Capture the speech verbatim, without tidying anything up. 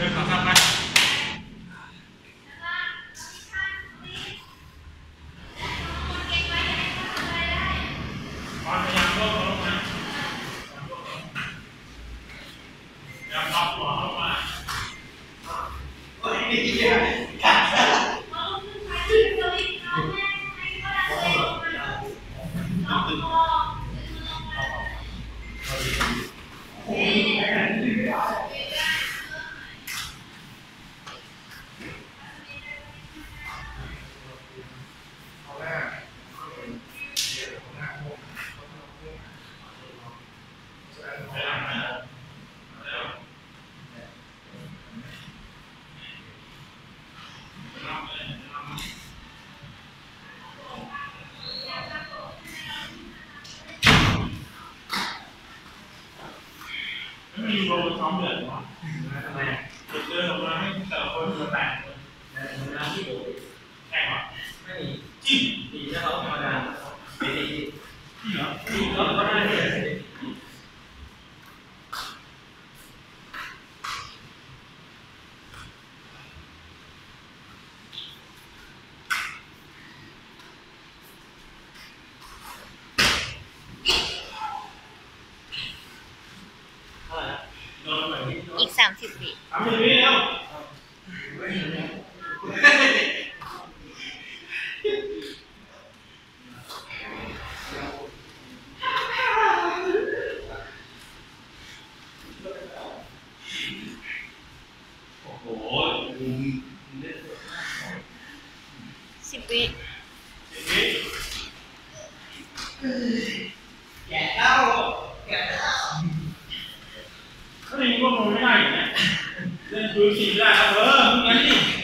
ดินขอซ้ำไหมความพยายามลดลงมาอย่าปรับหัวลงมาโอ้ยกัดมีโปรโมชั่นเดือดหรอทำไมเดินออกมาให้แต่ละคนมาแต่งเวลาที่ดูแข่งอ่ะไม่จริงดีถ้าเราธรรมดาไม่ดีจริงเหรอจริงเราก็ได้เลยอีกสามสิบวิสามสิบวิแล้วโอ้โหสิบวิสิบวิแก่แล้วแก่แล้วก็เลยว่ามันไม่ได้อยู่เนี่ยเล่นดูสีได้ครับเอองั้นนี่